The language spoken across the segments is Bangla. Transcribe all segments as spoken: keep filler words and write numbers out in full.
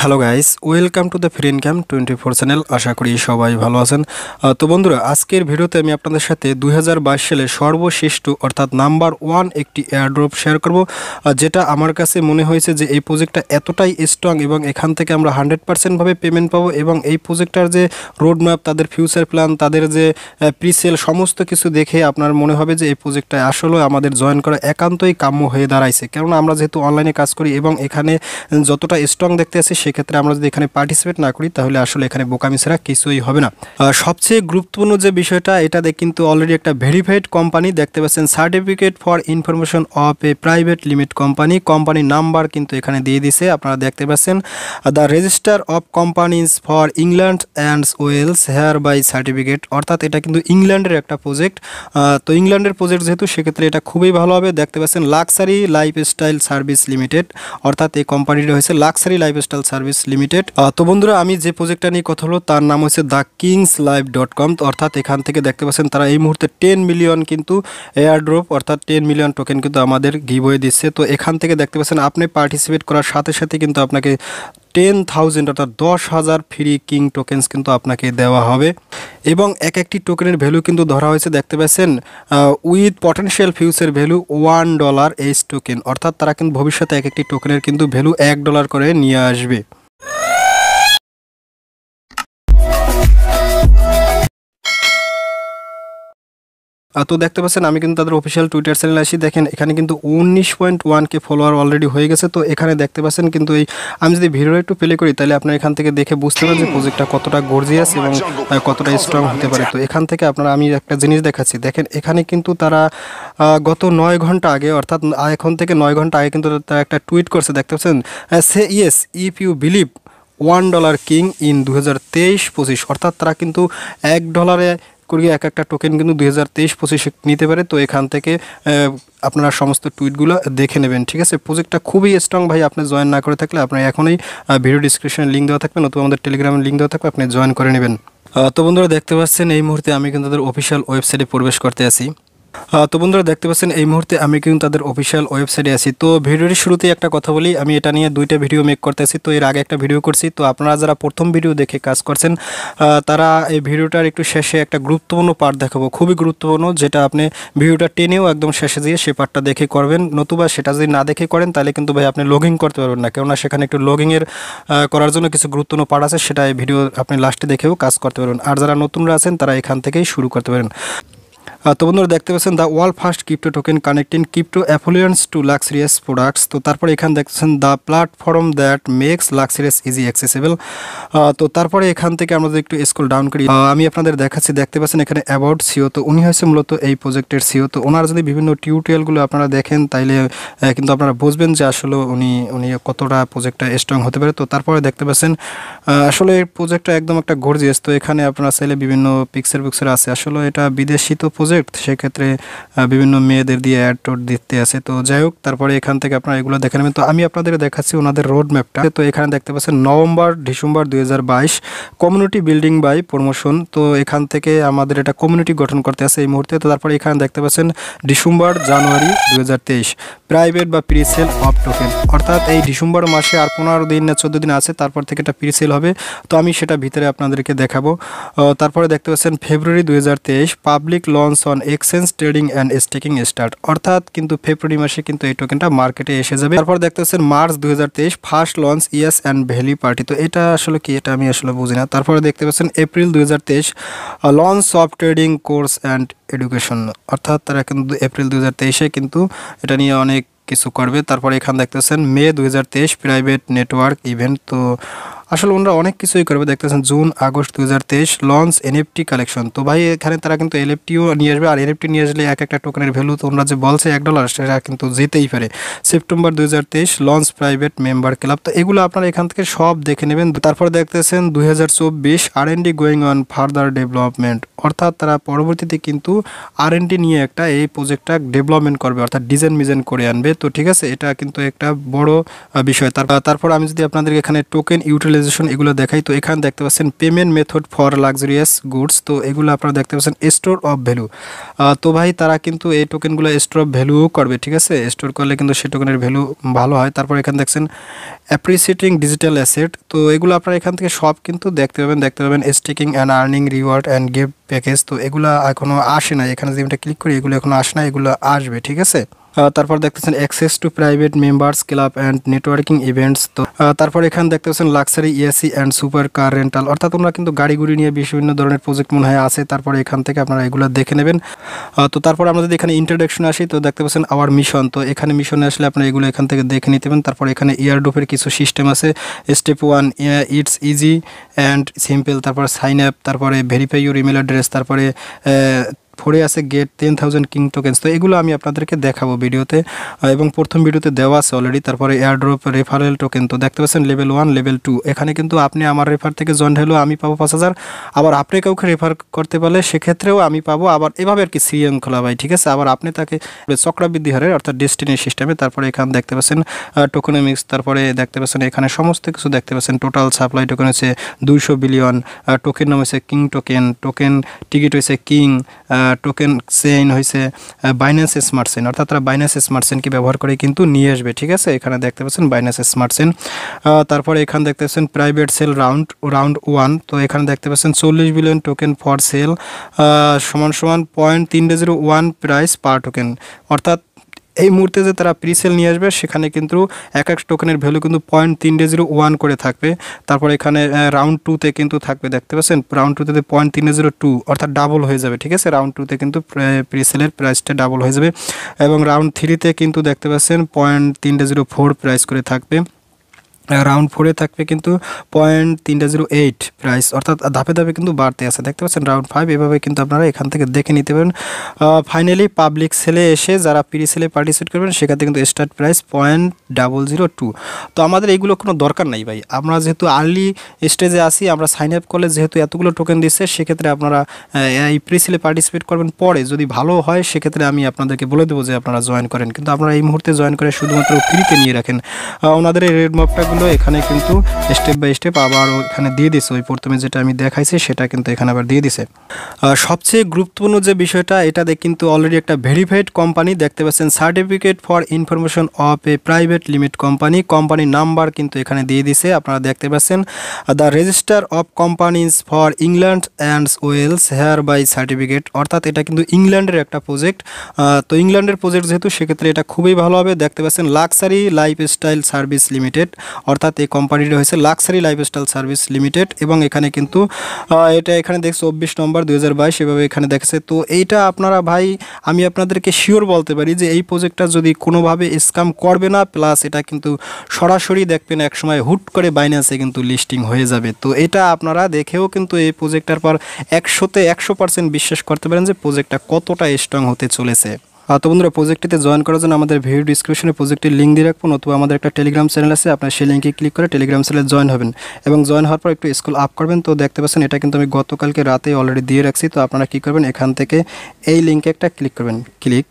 Hello guys, welcome to the free income twenty four channel. আশা করি সবাই ভালো আছেন। আহ, তো বন্ধুরা, আজকের ভিডিওতে আমি আপনাদের সাথে দুই হাজার বাইশ সালে সর্বশ্রেষ্ঠ অর্থাৎ নাম্বার ওয়ান একটি এয়ারড্রপ শেয়ার করব, যেটা আমার কাছে মনে হয়েছে যে এই প্রজেক্টটা এতটাই স্ট্রং এবং এখান থেকে আমরা হান্ড্রেড পার্সেন্টভাবে পেমেন্ট পাবো এবং এই প্রজেক্টটার যে রোড ম্যাপ, তাদের ফিউচার প্ল্যান, তাদের যে প্রিসেল, সমস্ত কিছু দেখে আপনার মনে হবে যে এই প্রজেক্টটা আসলে আমাদের জয়েন করা একান্তই কাম্য হয়ে দাঁড়াইছে। কেননা আমরা যেহেতু অনলাইনে কাজ করি এবং এখানে যতটা স্ট্রং দেখতে আছে, সেক্ষেত্রে আমরা যদি এখানে পার্টিসিপেট না করি তাহলে আসলে এখানে বোকামি ছাড়া কিছুই হবে না। সবচেয়ে গুরুত্বপূর্ণ যে বিষয়টা, এটা কিন্তু অলরেডি একটা ভেরিফাইড কোম্পানি দেখতে পাচ্ছেন, certificate for information of a private limit company. কোম্পানির নাম্বার কিন্তু এখানে দিয়ে দিছে, আপনারা দেখতে পাচ্ছেন the register of companies for England and Wales hereby certificate. অর্থাৎ এটা কিন্তু ইংল্যান্ডের একটা প্রজেক্ট। তো ইংল্যান্ডের প্রজেক্ট যেহেতু, সেক্ষেত্রে এটা খুবই ভালো হবে। দেখতে পাচ্ছেন লাক্সারি লাইফস্টাইল সার্ভিস লিমিটেড, অর্থাৎ এই কোম্পানিটা হয়েছে লাক্সারি লাইফস্টাইল সার্ভিস লিমিটেড। তো বন্ধুরা, আমি যে প্রজেক্টটা নিয়ে কথা হলো তার নাম হচ্ছে the Kings Life dot com. অর্থাৎ এখান থেকে দেখতে পাচ্ছেন তারা এই মুহূর্তে টেন মিলিয়ন কিন্তু এয়ারড্রপ অর্থাৎ টেন মিলিয়ন টোকেন কিন্তু আমাদের গিভওয়ে দিচ্ছে। তো এখান থেকে দেখতে পাচ্ছেন আপনি পার্টিসিপেট করার সাথে সাথে কিন্তু আপনাকে টেন থাউজেন্ড অর্থাৎ দশ হাজার ফ্রি কিং টোকেন্স কিন্তু আপনাকে দেওয়া হবে এবং এক একটি টোকেনের ভ্যালু কিন্তু ধরা হয়েছে, দেখতে পাচ্ছেন with potential future value one dollar each token. অর্থাৎ তারা কিন্তু ভবিষ্যতে এক একটি টোকেনের কিন্তু ভ্যালু এক ডলার করে নিয়ে আসবে। তো দেখতে পাচ্ছেন আমি কিন্তু তাদের অফিসিয়াল টুইটার চ্যানেলে আসি। দেখেন এখানে কিন্তু উনিশ point one K follower already হয়ে গেছে। তো এখানে দেখতে পাচ্ছেন কিন্তু এই আমি যদি ভিডিও একটু প্লে করি তাহলে আপনারা এখান থেকে দেখে বুঝতে পারেন যে প্রজেক্টটা কতটা গর্জিয়াস এবং কতটা স্ট্রং হতে পারে। তো এখান থেকে আপনারা আমি একটা জিনিস দেখাচ্ছি, দেখেন এখানে কিন্তু তারা গত নয় ঘন্টা আগে অর্থাৎ এখন থেকে নয় ঘন্টা আগে কিন্তু তারা একটা টুইট করছে, দেখতে পাচ্ছেন say yes if you believe one dollar king in দু হাজার তেইশ পঁচিশ। অর্থাৎ তারা কিন্তু এক ডলারে করিয়ে এক একটা টোকেন কিন্তু দুই হাজার তেইশ পঁচিশে নিতে পারে। তো এখান থেকে আপনারা সমস্ত টুইটগুলো দেখে নেবেন, ঠিক আছে। প্রজেক্টটা খুবই স্ট্রং ভাই। আপনি জয়েন না করে থাকলে আপনার এখনই ভিডিও ডিসক্রিপশনে লিঙ্ক দেওয়া থাকবে, নতুবা আমাদের টেলিগ্রামের লিঙ্ক দেওয়া থাকবে, আপনি জয়েন করে নেবেন। তো বন্ধুরা, দেখতে পাচ্ছেন এই মুহূর্তে আমি কিন্তু তাদের অফিসিয়াল ওয়েবসাইটে প্রবেশ করতে আছি। তো বন্ধুরা, দেখতে পাচ্ছেন এই মুহূর্তে আমি কিন্তু তাদের অফিসিয়াল ওয়েবসাইটে আছি। তো ভিডিওর শুরুতেই একটা কথা বলি, আমি এটা নিয়ে দুইটা ভিডিও মেক করতে আছি। তো এর আগে একটা ভিডিও করছি। তো আপনারা যারা প্রথম ভিডিও দেখে কাজ করছেন, তারা এই ভিডিওটার একটু শেষে একটা গুরুত্বপূর্ণ পার্ট দেখাবো, খুবই গুরুত্বপূর্ণ, যেটা আপনি ভিডিওটা টেনেও একদম শেষে দিয়ে সে পার্টটা দেখে করবেন। নতুবা সেটা যদি না দেখে করেন তাহলে কিন্তু ভাই আপনি লগইন করতে পারবেন না, কেননা সেখানে একটু লগইনের করার জন্য কিছু গুরুত্বপূর্ণ পার্ট আছে, সেটা এই ভিডিও আপনি লাস্টে দেখেও কাজ করতে পারবেন। আর যারা নতুনরা আছেন তারা এখান থেকেই শুরু করতে পারেন। তো বন্ধুরা, দেখতে পাচ্ছেন the world first crypto token connecting crypto affluence to luxurious products. তো তারপরে এখানে দেখছেন the platform that makes luxurious easy accessible. তো তারপরে এখান থেকে আমরা একটু স্ক্রল ডাউন করি, আমি আপনাদের দেখাচ্ছি। দেখতে পাচ্ছেন এখানে অ্যাবাউট সিও। তো উনি হয়েছে মূলত এই প্রজেক্টের সিও। তো ওনার যদি বিভিন্ন টিউটোরিয়ালগুলো আপনারা দেখেন তাইলে কিন্তু আপনারা বুঝবেন যে আসলে উনি উনি কতটা প্রজেক্টটা স্ট্রং হতে পারে। তো তারপরে দেখতে পাচ্ছেন আসলে এই প্রজেক্টটা একদম একটা গর্জিয়াস। তো এখানে আপনারা চাইলে বিভিন্ন পিকচার পিকচার আছে, আসলে এটা বিদেশি তো প্রজেক্ট, সেক্ষেত্রে বিভিন্ন মেয়েদের দিয়ে অ্যাড টোড দিতে আছে। তো যাই হোক, তারপরে এখান থেকে আপনারা এগুলো দেখে নেবেন। তো আমি আপনাদের দেখাচ্ছি ওনাদের রোড ম্যাপটা। তো এখানে দেখতে পাচ্ছেন নভেম্বর ডিসেম্বর দুই হাজার বাইশ কমিউনিটি বিল্ডিং বাই প্রমোশন। তো এখান থেকে আমাদের এটা কমিউনিটি গঠন করতে আছে এই মুহূর্তে। তো তারপরে এখানে দেখতে পাচ্ছেন ডিসেম্বর জানুয়ারি দুই হাজার তেইশ প্রাইভেট বা প্রিসেল অফ টোকেন। অর্থাৎ এই ডিসেম্বর মাসে আর পনেরো দিন না চোদ্দো দিন আছে, তারপর থেকে এটা প্রিসেল হবে। তো আমি সেটা ভিতরে আপনাদেরকে দেখাবো। তারপরে দেখতে পাচ্ছেন ফেব্রুয়ারি দুই হাজার তেইশ public launch on exchange trading and staking start. অর্থাৎ কিন্তু ফেব্রুয়ারি মাসে কিন্তু এই টোকেনটা মার্কেটে এসে যাবে। তারপর দেখতে পাচ্ছেন মার্চ দুই হাজার তেইশ first launch yes and valley party. তো এটা আসলে কি, এটা আমি আসলে বুঝি না। তারপরে দেখতে পাচ্ছেন এপ্রিল দুই হাজার তেইশ launch of trading course and education. অর্থাৎ তারা কিন্তু এপ্রিল দুই হাজার তেইশে কিন্তু এটা নিয়ে অনেক কিছু করবে। তারপরে এখানে দেখতেছেন মে দুই হাজার তেইশ প্রাইভেট নেটওয়ার্ক ইভেন্ট। তো আসলে ওনারা অনেক কিছুই করবে। দেখতেছেন জুন আগস্ট দুই হাজার তেইশ লঞ্চ এনএফটি কালেকশন। তো ভাই এখানে তারা কিন্তু এনএফটিও নিয়ে আসবে, আর এনএফটি নিয়ে আসলে এক একটা টোকেনের ভ্যালু তোমরা যে বলছে এক ডলার, সেটা কিন্তু যেতেই পারে। সেপ্টেম্বর দুই হাজার তেইশ লঞ্চ প্রাইভেট মেম্বার ক্লাব। তো এগুলো আপনারা এখান থেকে সব দেখে নেবেন। তারপরে দেখতেছেন দুই হাজার চব্বিশ R and D going on further development. অর্থাৎ তারা পরবর্তীতে কিন্তু আর এন ডি নিয়ে একটা এই প্রজেক্টটা ডেভেলপমেন্ট করবে, অর্থাৎ ডিজাইন মিজাইন করে আনবে। তো ঠিক আছে, এটা কিন্তু একটা বড় বিষয়। তারপর আমি যদি আপনাদের এখানে টোকেন ইউটিলাইজেশন মনিটাইজেশন এগুলো দেখাই। তো এখানে দেখতে পাচ্ছেন payment method for luxurious goods, তো এগুলো আপনারা দেখতে পাচ্ছেন স্টোর অফ ভ্যালু। তো ভাই তারা কিন্তু এই টোকেনগুলো স্টোর অফ ভ্যালুও করবে, ঠিক আছে, স্টোর করলে কিন্তু সেই টোকেনের ভ্যালু ভালো হয়। তারপর এখানে দেখছেন অ্যাপ্রিসিয়েটিং ডিজিটাল অ্যাসেট, তো এগুলো আপনারা এখান থেকে সব কিন্তু দেখতে পাবেন দেখতে পাবেন staking and earning reward and gift package, তো এগুলো এখনও আসে না। এখানে যদি আমরা ক্লিক করি এগুলো এখনও আসে না, এগুলো আসবে, ঠিক আছে। তারপর দেখতেছেন access to private members club and networking events, তো তারপর এখানে দেখতে পাচ্ছেন luxury AC and super car rental, অর্থাৎ তোমরা কিন্তু গাড়ি গুড়ি নিয়ে বিভিন্ন ধরনের প্রজেক্ট মনে হয় আছে। তারপরে এখান থেকে আপনারা এগুলো দেখে নেবেন। তো তারপর আমরা যদি এখানে ইন্ট্রোডাকশন আসি, তো দেখতে পাচ্ছেন আওয়ার মিশন, তো এখানে মিশনে আসলে আপনারা এগুলো এখান থেকে দেখে নিতে পারেন। তারপর এখানে এয়ারড্রপের কিছু সিস্টেম আছে। Step one it's easy and simple, তারপর সাইন আপ, তারপরে ভেরিফাই ইউর ইমেল অ্যাড্রেস, তারপরে ফোরে আছে get ten thousand king tokens, তো এগুলো আমি আপনাদেরকে দেখাবো ভিডিওতে, এবং প্রথম ভিডিওতে দেওয়া আছে অলরেডি। তারপরে এয়ারড্রপ রেফারেল টোকেন, তো দেখতে পাচ্ছেন লেভেল ওয়ান লেভেল টু, এখানে কিন্তু আপনি আমার রেফার থেকে জয়েন হলেও আমি পাবো পাঁচ হাজার, আবার আপনি কাউকে রেফার করতে পারলে সেক্ষেত্রেও আমি পাবো, আবার এভাবে আর কি শৃঙ্খলা ভাই, ঠিক আছে। আবার আপনি তাকে চক্রবৃদ্ধি হারের অর্থাৎ ডেস্টিনি সিস্টেমে। তারপরে এখানে দেখতে পাচ্ছেন টোকেনমিক্স, তারপরে দেখতে পাচ্ছেন এখানে সমস্ত কিছু দেখতে পাচ্ছেন। টোটাল সাপ্লাই টোকেন হচ্ছে দুইশো বিলিয়ন, টোকেন নাম হচ্ছে কিং টোকেন, টোকেন টিকিট হয়েছে কিং, টোকেন চেইন হয়েছে বাইন্যান্স স্মার্ট চেইন, অর্থাৎ তারা বাইন্যান্স স্মার্ট চেইনকে ব্যবহার করে কিন্তু নিয়ে আসবে, ঠিক আছে। এখানে দেখতে পাচ্ছেন বাইন্যান্স স্মার্ট চেইন। তারপরে এখানে দেখতে পাচ্ছেন private sale round round one, তো এখানে দেখতে পাচ্ছেন চল্লিশ বিলিয়ন টোকেন ফর সেল সমান সমান পয়েন্ট তিন zero one price per token, অর্থাৎ এই মুহূর্তে যে তারা প্রিসেল নিয়ে আসবে সেখানে কিন্তু এক এক টোকেনের ভ্যালু কিন্তু পয়েন্ট তিন জিরো ওয়ান করে থাকবে। তারপর এখানে রাউন্ড টুতে কিন্তু থাকবে, দেখতে পাচ্ছেন রাউন্ড টুতে পয়েন্ট তিন জিরো টু, অর্থাৎ ডাবল হয়ে যাবে, ঠিক আছে। রাউন্ড টুতে কিন্তু প্রিসেলের প্রাইসটা ডাবল হয়ে যাবে, এবং রাউন্ড থ্রিতে কিন্তু দেখতে পাচ্ছেন পয়েন্ট তিন জিরো ফোর প্রাইস করে থাকবে, রাউন্ড ফোরে থাকবে কিন্তু পয়েন্ট তিনটা জিরো এইট প্রাইস, অর্থাৎ ধাপে ধাপে কিন্তু বাড়তে আছে, দেখতে পাচ্ছেন রাউন্ড ফাইভ, এভাবে কিন্তু আপনারা এখান থেকে দেখে নিতে পারেন। ফাইনালি পাবলিক সেলে এসে যারা প্রি সেলে পার্টিসিপেট করবেন সেক্ষেত্রে কিন্তু start price point double zero two. তো আমাদের এইগুলো কোনো দরকার নাই ভাই, আমরা যেহেতু আর্লি স্টেজে আসি, আমরা সাইন আপ করলে যেহেতু এতগুলো টোকেন দিচ্ছে, সেক্ষেত্রে আপনারা এই প্রি সেলে পার্টিসিপেট করবেন। পরে যদি ভালো হয় সেক্ষেত্রে আমি আপনাদেরকে বলে দেবো যে আপনারা জয়েন করেন, কিন্তু আপনারা এই মুহূর্তে জয়েন করে শুধুমাত্র ফ্রিতে নিয়ে রাখেন। ওনাদের এই রেড মপটা এখানে কিন্তু স্টেপ বাই স্টেপ আবার এখানে দিয়ে দিছে, ওই প্রথমে যেটা আমি দেখাইছি সেটা কিন্তু এখানে আবার দিয়ে দিছে। সবচেয়ে গুরুত্বপূর্ণ যে বিষয়টা, এটাতে কিন্তু অলরেডি একটা ভেরিফাইড কোম্পানি, দেখতে পাচ্ছেন certificate for information of a private limit company, company number কিন্তু এখানে দিয়ে দিছে, আপনারা দেখতে পাচ্ছেন the register of companies for England and Wales hereby certificate, অর্থাৎ এটা কিন্তু ইংল্যান্ডের একটা প্রজেক্ট। তো ইংল্যান্ডের প্রজেক্ট যেহেতু সেক্ষেত্রে এটা খুবই ভালো হবে। দেখতে পাচ্ছেন লাক্সারি লাইফস্টাইল সার্ভিস লিমিটেড, অর্থাৎ এই কোম্পানিটা হয়েছে লাক্সারি লাইফস্টাইল সার্ভিস লিমিটেড, এবং এখানে কিন্তু এটা এখানে দেখ চব্বিশ নম্বর দুই হাজার বাইশ এভাবে এখানে দেখেছে। তো এইটা আপনারা ভাই আমি আপনাদেরকে শিওর বলতে পারি যে এই প্রজেক্টটা যদি কোনোভাবে স্ক্যাম করবে না, প্লাস এটা কিন্তু সরাসরি দেখবেন এক সময় হুট করে বাইন্যান্সে কিন্তু লিস্টিং হয়ে যাবে। তো এটা আপনারা দেখেও কিন্তু এই প্রজেক্টটার পর একশোতে একশো পার্সেন্ট বিশ্বাস করতে পারেন যে প্রজেক্টটা কতটা স্ট্রং হতে চলেছে। তো বন্ধুরা, প্রজেক্টটিতে জয়েন করার জন্য আমাদের ভিডিও ডিসক্রিপশনে প্রজেক্টের লিঙ্ক দিয়ে রাখবো, অথবা আমাদের একটা টেলিগ্রাম চ্যানেল আছে, আপনার সেই লিঙ্কে ক্লিক করে টেলিগ্রাম চ্যানেলে জয়েন হবেন, এবং জয়েন হওয়ার পর একটু স্ক্রল আপ করবেন। তো দেখতে পাচ্ছেন এটা কিন্তু আমি গতকালকে রাতে অলরেডি দিয়ে রাখছি। তো আপনারা কী করবেন, এখান থেকে এই লিঙ্কে একটা ক্লিক করবেন, ক্লিক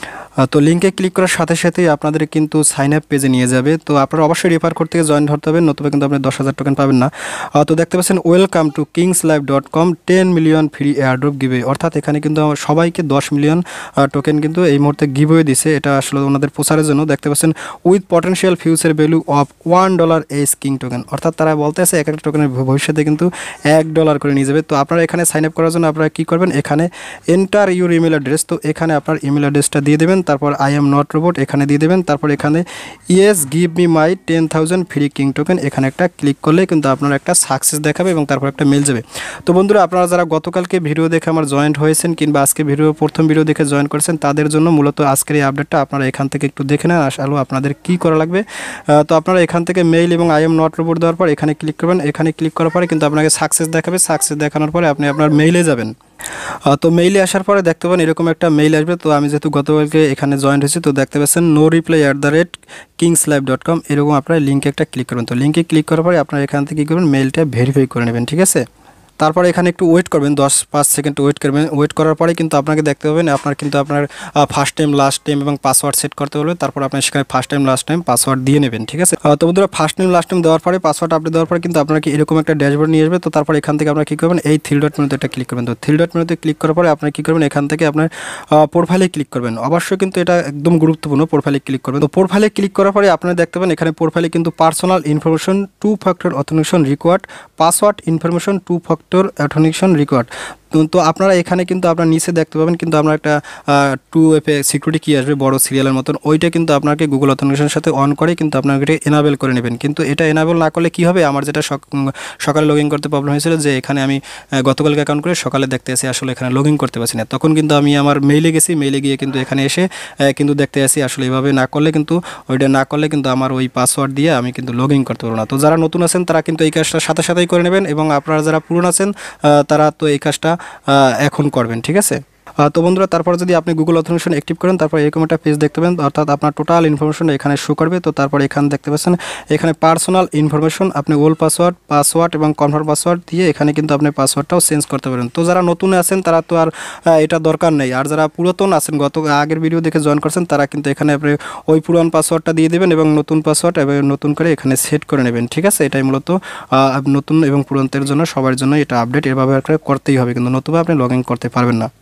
তো লিঙ্কে ক্লিক করার সাথে সাথেই আপনাদের কিন্তু সাইন আপ পেজে নিয়ে যাবে। তো আপনারা অবশ্যই রেফার কোড থেকে জয়েন ধরতে হবে, নতুবা কিন্তু আপনি দশ হাজার টোকেন পাবেন না। তো দেখতে পাচ্ছেন welcome to Kings Life dot com ten million free airdrop giveaway, অর্থাৎ এখানে কিন্তু সবাইকে দশ মিলিয়ন টোকেন কিন্তু এই মুহূর্তে গিভওয়ে দিছে, এটা আসলে ওনাদের প্রচারের জন্য। দেখতে পাচ্ছেন with potential future value of one dollar as king token, অর্থাৎ তারা বলতে আছে এক একটা টোকেনের ভবিষ্যতে কিন্তু এক ডলার করে নিয়ে যাবে। তো আপনারা এখানে সাইন আপ করার জন্য আপনারা কী করবেন, এখানে এন্টার ইউর ইমেল অ্যাড্রেস, তো এখানে আপনার ইমেল অ্যাড্রেসটা দিয়ে দেবেন, তারপর আই এম নট রোবট এখানে দিয়ে দেবেন, তারপর এখানে yes give me my ten thousand free king token, এখানে একটা ক্লিক করলে কিন্তু আপনার একটা সাকসেস দেখাবে এবং তারপর একটা মেল যাবে। তো বন্ধুরা, আপনারা যারা গতকালকে ভিডিও দেখে আমার জয়েন্ট হয়েছেন, কিংবা আজকে ভিডিও প্রথম ভিডিও দেখে জয়েন করেছেন, তাদের জন্য মূলত আজকের এই আপডেটটা আপনারা এখান থেকে একটু দেখে নেন আসলে আপনাদের কী করা লাগবে। তো আপনারা এখান থেকে মেইল এবং আই এম নট রোবট দেওয়ার পর এখানে ক্লিক করবেন, এখানে ক্লিক করার পরে কিন্তু আপনাকে সাকসেস দেখাবে, সাকসেস দেখানোর পরে আপনি আপনার মেইলে যাবেন। তো মেইলে আসার পরে দেখতে পাবেন এরকম একটা মেইল আসবে। তো আমি যেহেতু গতকালকে এখানে জয়েন্ট হয়েছি, তো দেখতে পাচ্ছেন no reply at the rate Kings Life dot com, এরকম আপনার লিঙ্কে একটা ক্লিক করবেন। তো লিঙ্কে ক্লিক করার পরে আপনারা এখান থেকে কী করবেন, মেইলটা ভেরিফাই করে নেবেন, ঠিক আছে। তারপরে এখানে একটু ওয়েট করবেন, দশ পাঁচ সেকেন্ড ওয়েট করবেন। ওয়েট করার পরে কিন্তু আপনাকে দেখতে পাবেন আপনার কিন্তু আপনার ফার্স্ট টাইম লাস্ট টাইম এবং পাসওয়ার্ড সেট করতে বলবে। তারপর আপনি সেখানে first time last time password দিয়ে নেবেন, ঠিক আছে। তো বন্ধুরা ফার্স্ট টাইম লাস্ট টাইম দেওয়ার পরে পাসওয়ার্ড আপডেট দেওয়ার পরে কিন্তু আপনাকে এরকম একটা ড্যাশবোর্ড নিয়ে আসবে। তো তারপর এখান থেকে আপনারা কী করবেন, এই থ্রি ডট মেনুতে একটা ক্লিক করবেন। তো থ্রি ডট মেনুতে ক্লিক করার পরে আপনি কী করবেন, এখান থেকে আপনার প্রোফাইলে ক্লিক করবেন। অবশ্যই কিন্তু এটা একদম গুরুত্বপূর্ণ, প্রোফাইলে ক্লিক করবেন। তো প্রোফাইলে ক্লিক করার পরে আপনারা দেখতে পাবেন এখানে প্রোফাইলে কিন্তু personal information two factor authentication required, password information two factor authentication required. তো আপনারা এখানে কিন্তু আপনার নিচে দেখতে পাবেন কিন্তু আমরা একটা টু এফে সিকিউরিটি কি আসবে বড় সিরিয়ালের মতন, ওইটা কিন্তু আপনাকে গুগল অথেন্টিকেশনের সাথে অন করে কিন্তু আপনাকে এটা এনাবেল করে নেবেন। কিন্তু এটা এনাবেল না করলে কি হবে, আমার যেটা সকালে লগ ইন করতে প্রবলেম হয়েছিল, যে এখানে আমি গতকালকে অ্যাকাউন্ট করে সকালে দেখতে আসি আসলে এখানে লগ ইন করতে পারছি না, তখন কিন্তু আমি আমার মেইলে গেছি, মেইলে গিয়ে কিন্তু এখানে এসে কিন্তু দেখতে আসি আসলে এইভাবে না করলে কিন্তু ওইটা না করলে কিন্তু আমার ওই পাসওয়ার্ড দিয়ে আমি কিন্তু লগ ইন করতে পারবো না। তো যারা নতুন আছেন তারা কিন্তু এই কাজটা সাথে সাথেই করে নেবেন, এবং আপনারা যারা পুরনো আছেন তারা তো এই কাজটা এখন করবেন, ঠিক আছে। তো বন্ধুরা তারপর যদি আপনি গুগল অথেন্টিকেশন অ্যাক্টিভ করেন, তারপর এরকম একটা পেজ দেখতে পাবেন, অর্থাৎ আপনার টোটাল ইনফরমেশন এখানে শো করবে। তো তারপর এখানে দেখতে পাচ্ছেন এখানে পার্সোনাল ইনফরমেশন, আপনি ওল্ড পাসওয়ার্ড পাসওয়ার্ড এবং কনফার্ম পাসওয়ার্ড দিয়ে এখানে কিন্তু আপনি পাসওয়ার্ডটাও চেঞ্জ করতে পারেন। তো যারা নতুন আছেন তারা তো আর এটা দরকার নেই, আর যারা পুরাতন আছেন গত আগের ভিডিও দেখে জয়েন করছেন তারা কিন্তু এখানে আপনি ওই পুরান পাসওয়ার্ডটা দিয়ে দেবেন এবং নতুন পাসওয়ার্ড এবং নতুন করে এখানে সেট করে নেবেন, ঠিক আছে। এটাই মূলত নতুন এবং পুরাতনের জন্য সবার জন্য এটা আপডেট এভাবে করতেই হবে, কিন্তু নতুবা আপনি লগ ইন করতে পারবেন না।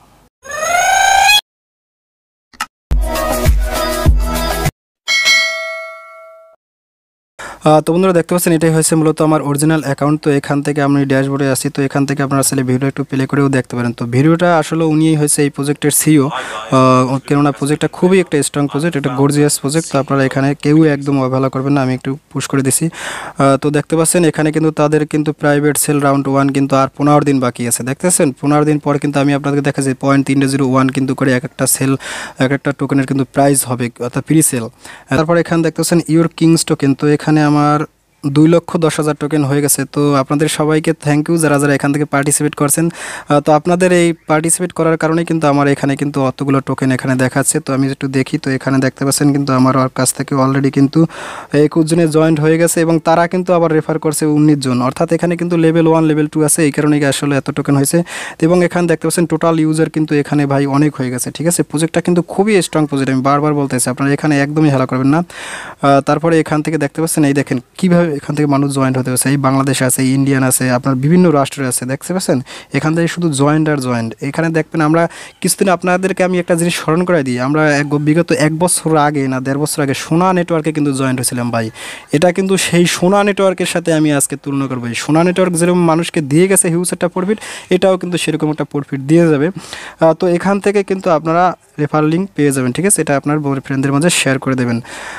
তো বন্ধুরা দেখতে পাচ্ছেন এটাই হয়েছে মূলত আমার অরিজিনাল অ্যাকাউন্ট। তো এখান থেকে আমি ড্যাশবোর্ডে আসি, তো এখান থেকে আপনারা আসলে ভিডিও একটু প্লে করেও দেখতে পারেন। তো ভিডিওটা আসলে উনিই হয়েছে এই প্রজেক্টের সিইও, কেননা প্রজেক্টটা খুবই একটা স্ট্রং প্রজেক্ট, এটা গর্জিয়াস প্রজেক্ট। তো আপনারা এখানে কেউ একদম অবহেলা করবেন না, আমি একটু পুশ করে দিছি। তো দেখতে পাচ্ছেন এখানে কিন্তু তাদের কিন্তু প্রাইভেট সেল রাউন্ড ওয়ান কিন্তু আর পনেরো দিন বাকি আছে, দেখতেছেন পনেরো দিন পর কিন্তু আমি আপনাদেরকে দেখা যায় পয়েন্ট তিনটে জিরো ওয়ান কিন্তু করে এক একটা সেল এক একটা টোকেনের কিন্তু প্রাইস হবে, অর্থাৎ প্রি সেল। তারপর এখানে দেখতেছেন ইউর কিংস টোকেন, তো এখানে আমার দুই লক্ষ দশ হাজার টোকেন হয়ে গেছে। তো আপনাদের সবাইকে থ্যাংক ইউ যারা যারা এখান থেকে পার্টিসিপেট করছেন। তো আপনাদের এই পার্টিসিপেট করার কারণে কিন্তু আমার এখানে কিন্তু অতগুলো টোকেন এখানে দেখাচ্ছে। তো আমি একটু দেখি, তো এখানে দেখতে পাচ্ছেন কিন্তু আমার কাছ থেকে অলরেডি কিন্তু একুশ জনে জয়েন্ট হয়ে গেছে, এবং তারা কিন্তু আবার রেফার করছে উনিশ জন, অর্থাৎ এখানে কিন্তু লেভেল ওয়ান লেভেল টু আছে, এই কারণে আসলে এত টোকেন হয়েছে। এবং এখানে দেখতে পাচ্ছেন টোটাল ইউজার কিন্তু এখানে ভাই অনেক হয়ে গেছে, ঠিক আছে। প্রজেক্টটা কিন্তু খুবই স্ট্রং প্রজেক্ট, আমি বারবার বলতেছি আপনারা এখানে একদমই হেলা করবেন না। তারপরে এখান থেকে দেখতে পাচ্ছেন এই দেখেন কীভাবে এখান থেকে মানুষ জয়েন্ট হতে পারছে, এই বাংলাদেশে আছে, ইন্ডিয়ান আছে, আপনার বিভিন্ন রাষ্ট্রে আছে, দেখতে পাচ্ছেন এখান থেকে শুধু জয়েন্ট আর জয়েন্ট। এখানে দেখবেন আমরা কিছুদিন আপনাদেরকে আমি একটা জিনিস স্মরণ করাই দিই, আমরা এক বিগত এক বছর আগে না দেড় বছর আগে সোনা নেটওয়ার্কে কিন্তু জয়েন্ট হয়েছিলাম ভাই। এটা কিন্তু সেই সোনা নেটওয়ার্কের সাথে আমি আজকে তুলনা করবো। এই সোনা নেটওয়ার্ক যেরকম মানুষকে দিয়ে গেছে হিউজ একটা প্রফিট, এটাও কিন্তু সেরকম একটা প্রফিট দিয়ে যাবে। তো এখান থেকে কিন্তু আপনারা রেফার লিঙ্ক পেয়ে যাবেন, ঠিক আছে। এটা আপনার ফ্রেন্ডদের মাঝে শেয়ার করে দেবেন।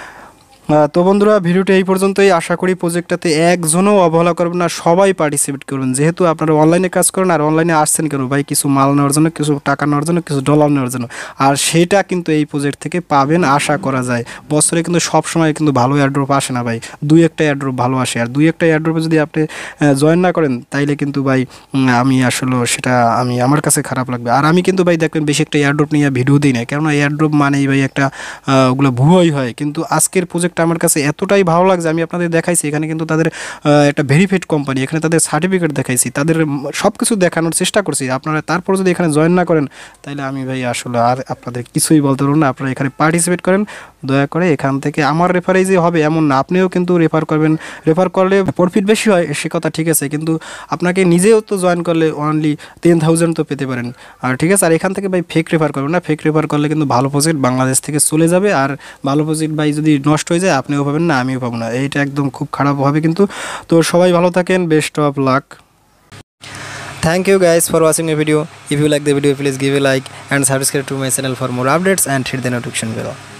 তো বন্ধুরা ভিডিওটা এই পর্যন্তই, আশা করি প্রজেক্টটাতে একজনও অবহেলা করবেন না, সবাই পার্টিসিপেট করবেন। যেহেতু আপনারা অনলাইনে কাজ করেন, আর অনলাইনে আসছেন কেন ভাই, কিছু মাল নেওয়ার জন্য, কিছু টাকা নেওয়ার জন্য, কিছু ডলার নেওয়ার জন্য, আর সেটা কিন্তু এই প্রজেক্ট থেকে পাবেন আশা করা যায়। বছরে কিন্তু সব সময় কিন্তু ভালো এয়ারড্রপ আসে না ভাই, দুই একটা এয়ারড্রপ ভালো আসে, আর দুই একটা এয়ারড্রপে যদি আপনি জয়েন না করেন তাইলে কিন্তু ভাই আমি আসলে সেটা আমি আমার কাছে খারাপ লাগবে। আর আমি কিন্তু ভাই দেখবেন বেশি একটা এয়ারড্রপ নিয়ে ভিডিও দিই না, কেননা এয়ারড্রপ মানেই ভাই একটা ওগুলো ভুয়োই হয়। কিন্তু আজকের প্রজেক্ট আমার কাছে এতটাই ভালো লাগছে, আমি আপনাদের দেখাইছি এখানে কিন্তু তাদের একটা ভেরিফাইড কোম্পানি, এখানে তাদের সার্টিফিকেট দেখাইছি, তাদের সব কিছু দেখানোর চেষ্টা করছি। আপনারা তারপর যদি এখানে জয়েন না করেন তাহলে আমি ভাই আসলে আর আপনাদের কিছুই বলতে পারবো না। আপনারা এখানে পার্টিসিপেট করেন দয়া করে, এখান থেকে আমার রেফারেজই হবে এমন না, আপনিও কিন্তু রেফার করবেন, রেফার করলে প্রফিট বেশি হয় সে কথা ঠিক আছে, কিন্তু আপনাকে নিজেও তো জয়েন করলে অনলি টেন থাউজেন্ড তো পেতে পারেন, আর ঠিক আছে। আর এখান থেকে ভাই ফেক রেফার করবেন না, ফেক রেফার করলে কিন্তু ভালো প্রজেক্ট বাংলাদেশ থেকে চলে যাবে, আর ভালো প্রজেক্ট ভাই যদি নষ্ট হয়ে যায় আপনিও পাবেন না, আমিও পাবো না, এইটা একদম খুব খারাপ হবে কিন্তু। তো সবাই ভালো থাকেন, best of luck. Thank you guys for watching my video. If you like the video, please give a like and subscribe to my channel for more updates and hit the notification bell.